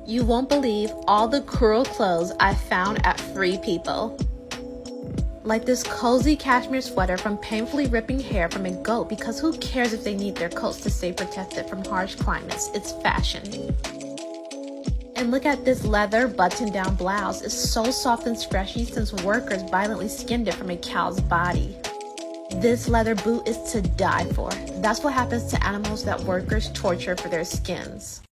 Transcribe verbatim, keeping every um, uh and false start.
You won't believe all the cruel clothes I found at Free People. Like this cozy cashmere sweater from painfully ripping hair from a goat, because who cares if they need their coats to stay protected from harsh climates? It's fashion. And look at this leather button-down blouse. It's so soft and stretchy since workers violently skinned it from a cow's body. This leather boot is to die for. That's what happens to animals that workers torture for their skins.